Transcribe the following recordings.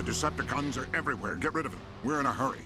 The Decepticons are everywhere. Get rid of them. We're in a hurry.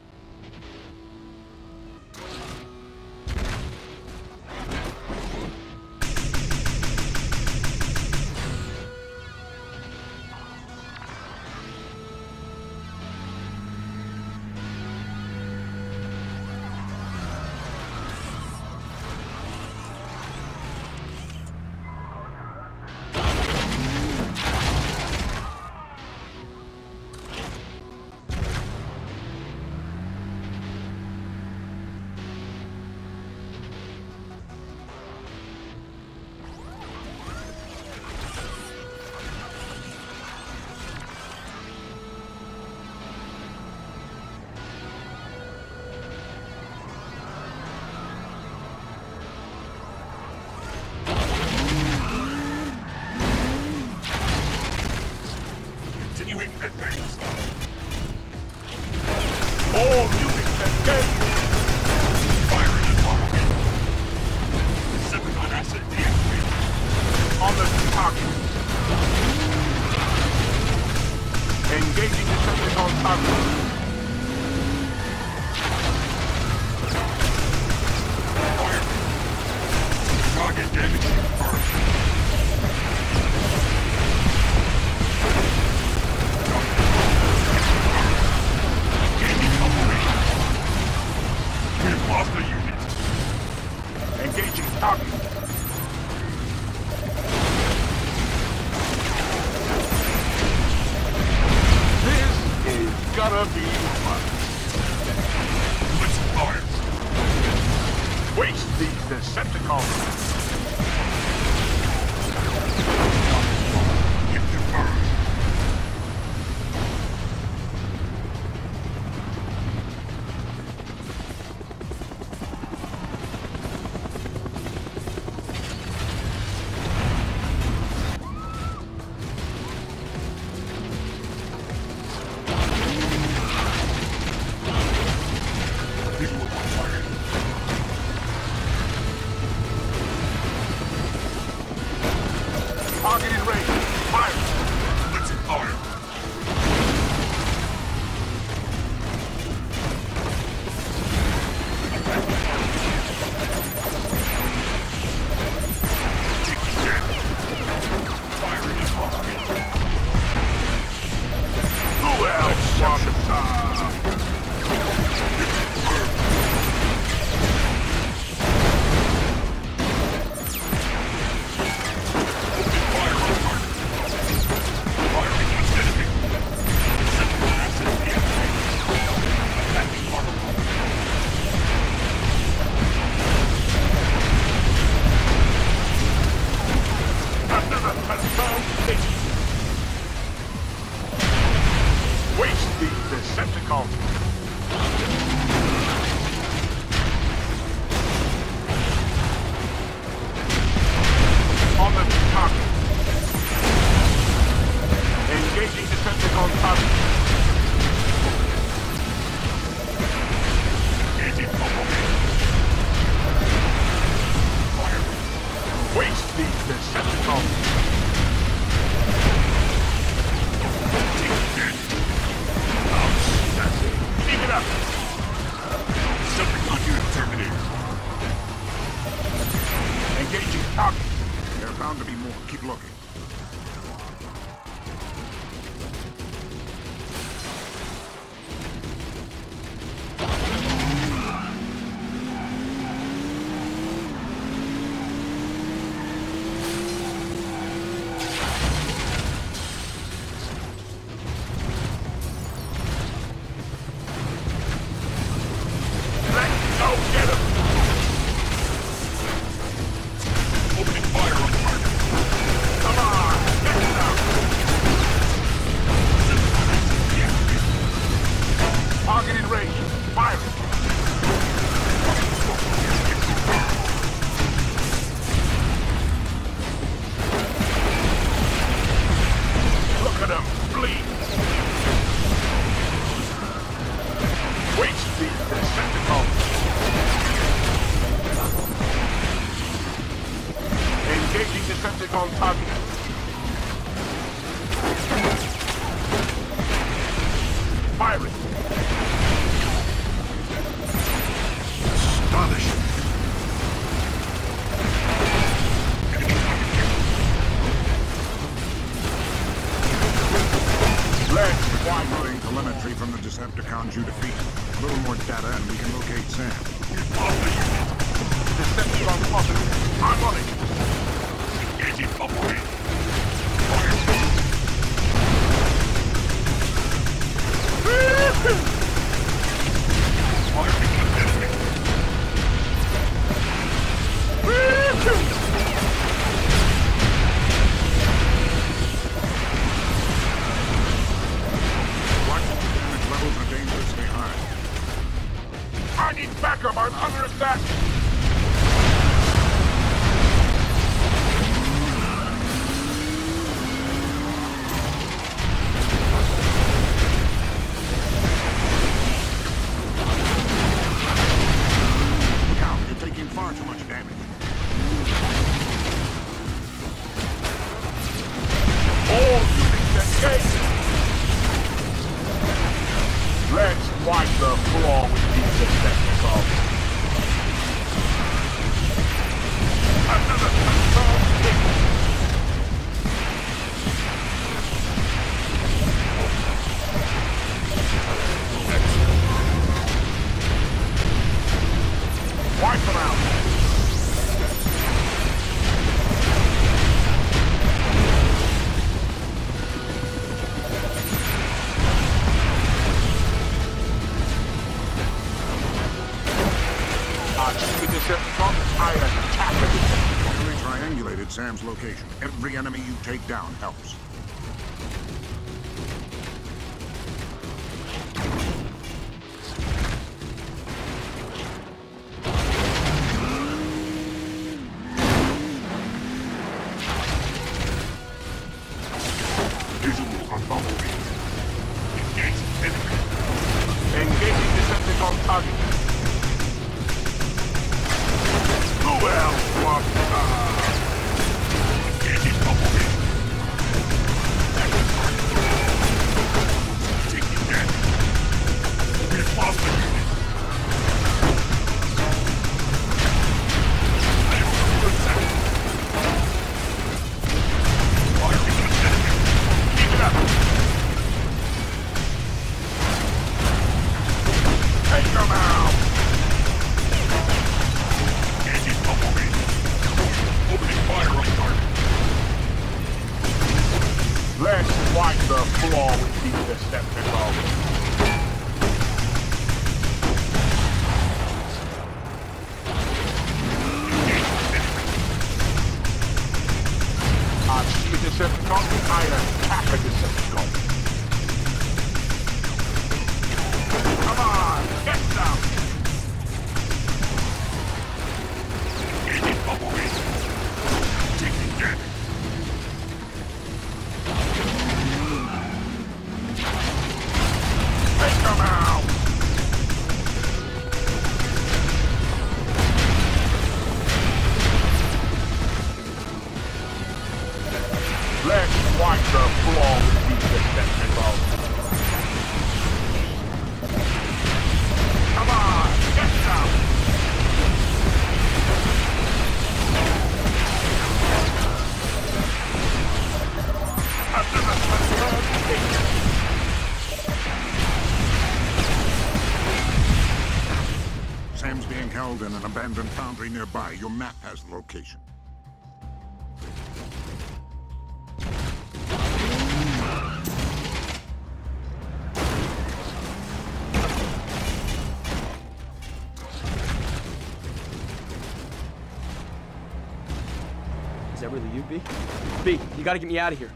All units engage! Fire in the target! Decepticon asset deactivated. On the target. Engaging Decepticon target. Fire! Target damage confirmed. We've lost a unit. Engaging target. This is gonna be fun. Let's fire. Waste these Decepticons. Get confirmed. Target in range. Fire. Let's fire. Fire in the target. Who else wants waste these Decepticons. On the target. Engaging Decepticon target. Engaging Bumblebee. Fire. Waste these Decepticons. Keep it up! Decepticon unit terminated. Engaging target. There are bound to be more. Keep looking. Let's go get him! Opening fire on target. Come on! Get it out! Decepticon asset deactivated. Target in range. Fire it! Look at him! Bleed! Waste these Decepticons! Engaging Decepticon target. Firing! Astonishing. Let's watch Downloading telemetry from the Decepticons you defeat. A little more data and we can locate Sam. Decepticon positive. I'm on it. Engaging operate. Damage levels are dangerously high. I need backup. I'm under attack. Look out, you're taking far too much damage. All units engaged. Let's wipe the floor with these Decepticons. Another confirmed hit. Wipe them out. Shoot the Decepticon. I attack the Decepticon. Clearly triangulated Sam's location. Every enemy you take down helps. Visual on Bumblebee. Engage enemy. Engaging Decepticon target. Who else wants engaging Bumblebee. Taking damage. We've lost the unit. I am under attack. Firing on enemy. Keep it up. Take them out. Engaging Bumblebee. Opening fire on target. Let's wipe the floor with these Decepticons. I see a Decepticon. I attack a Decepticon. Come on, get them! Engaging Bumblebee. Taking damage. Take them out! Let's wipe the floor with these Decepticons. Come on, get them! Another confirmed hit. Sam's being held in an abandoned foundry nearby. Your map has the location. Is that really you, B? B, you gotta get me out of here.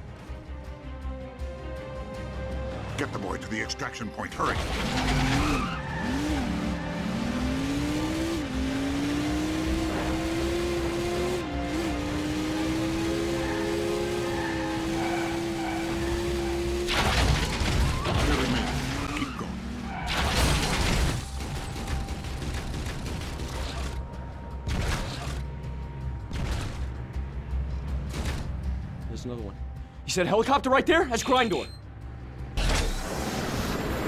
Get the boy to the extraction point. Hurry. Really, man. Keep going. There's another one. You said helicopter right there? That's Grindor.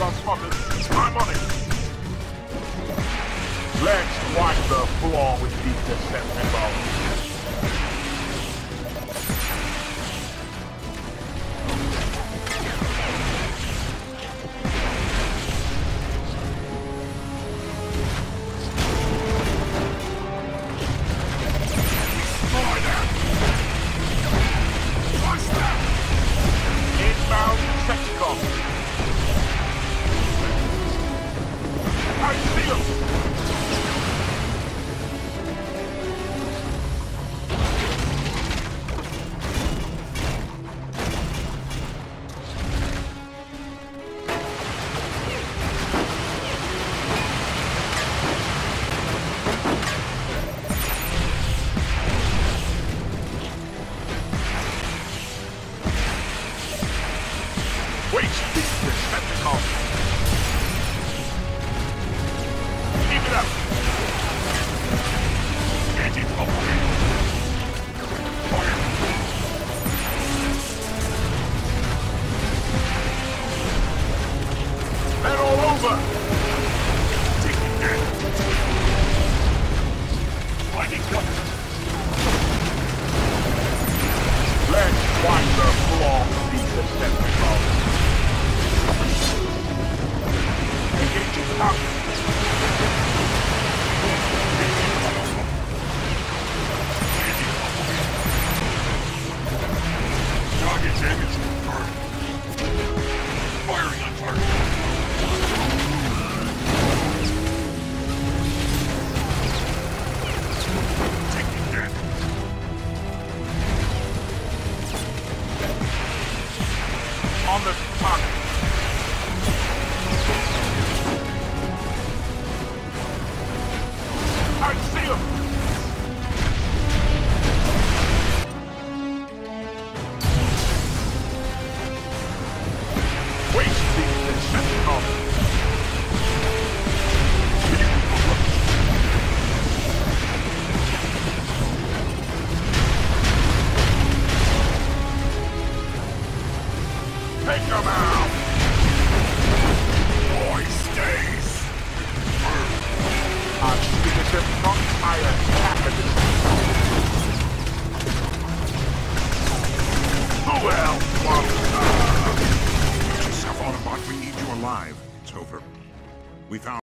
are smothered. I'm on it. Let's wipe the floor with these Decepticons. Inbound Decepticons. I see them. Wait, these Decepticons. Keep it up. Get it up. Fire. They're all over. Taking damage. Finding cover. Let's wipe the floor with these Decepticons. Engaging target. Target damage confirmed. Firing on target. Taking damage. On the target. I see him! Wait, these Decepticons! Take them out! Boy stays! I attack this. Who else wants Autobot, we need you alive. It's over. We found